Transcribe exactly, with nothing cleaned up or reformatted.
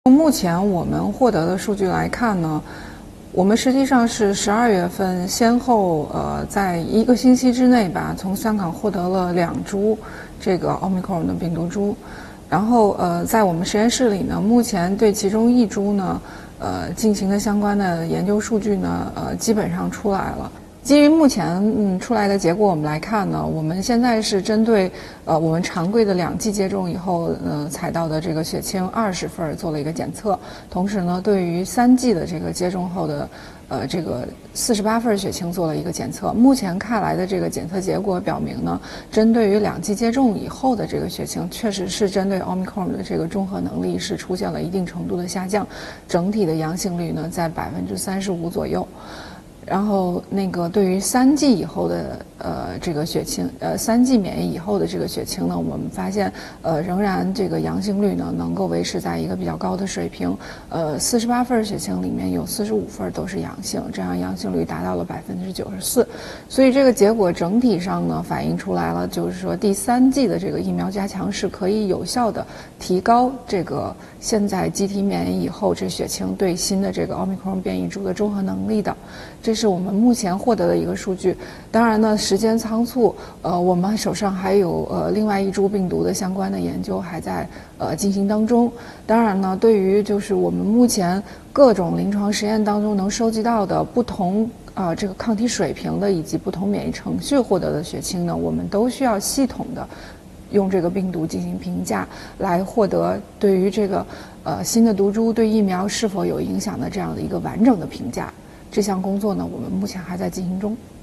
目前我们获得的数据来看呢，我们实际上是十二月份先后呃在一个星期之内吧，从香港获得了两株这个奥密克戎的病毒株，然后呃在我们实验室里呢，目前对其中一株呢呃进行的相关的研究数据呢呃基本上出来了。基于目前嗯出来的结果，我们来看呢，我们现在是针对呃我们常规的两剂接种以后呃采到的这个血清二十份做了一个检测，同时呢，对于三剂的这个接种后的呃这个四十八份血清做了一个检测。目前看来的这个检测结果表明呢，针对于两剂接种以后的这个血清，确实是针对 Omicron 的这个中和能力是出现了一定程度的下降，整体的阳性率呢在百分之三十五左右。然后那个对于三剂以后的呃这个血清，呃三剂免疫以后的这个血清呢，我们发现呃仍然这个阳性率呢能够维持在一个比较高的水平，呃四十八份血清里面有四十五份都是阳性，这样阳性率达到了百分之九十四，所以这个结果整体上呢反映出来了，就是说第三剂的这个疫苗加强是可以有效的提高这个现在机体免疫以后这血清对新的这个奥密克戎变异株的中和能力的。这是我们目前获得的一个数据。当然呢，时间仓促，呃，我们手上还有呃另外一株病毒的相关的研究还在呃进行当中。当然呢，对于就是我们目前各种临床实验当中能收集到的不同啊、呃、这个抗体水平的以及不同免疫程序获得的血清呢，我们都需要系统的用这个病毒进行评价，来获得对于这个呃新的毒株对疫苗是否有影响的这样的一个完整的评价。这项工作呢，我们目前还在进行中。